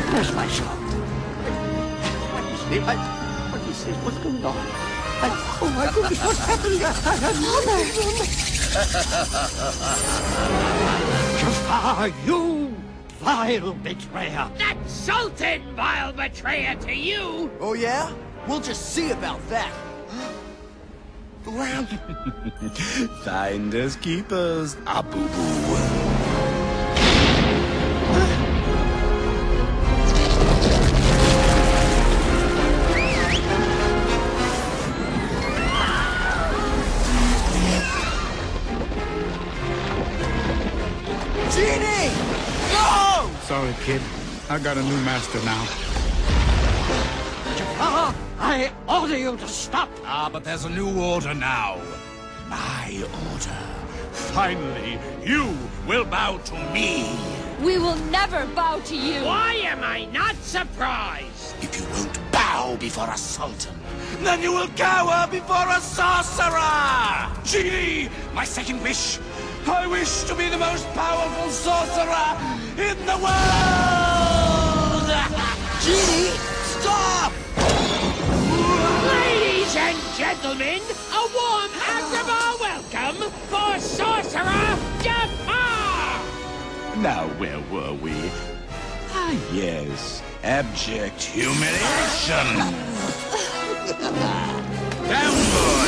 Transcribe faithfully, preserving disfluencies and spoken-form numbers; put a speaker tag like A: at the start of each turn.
A: Where's my son? What is this? I, what is this? What's going on? I, oh my goodness, what's happening? Jafar, you vile betrayer!
B: That Sultan, vile betrayer to you!
C: Oh yeah? We'll just see about that.
D: Finders keepers, Abu-Boo.
C: Genie! No!
E: Sorry, kid. I got a new master now.
A: Jafar, I order you to stop!
D: Ah, but there's a new order now. My order. Finally, you will bow to me.
F: We will never bow to you.
B: Why am I not surprised?
D: If you won't bow before a sultan, then you will cower before a sorcerer! Genie, my second wish. I wish to be the most powerful sorcerer in the world!
C: Genie, stop!
B: Ladies and gentlemen, a warm Agrabah welcome for Sorcerer Jafar!
D: Now, where were we? Ah, yes. Abject humiliation! Downward!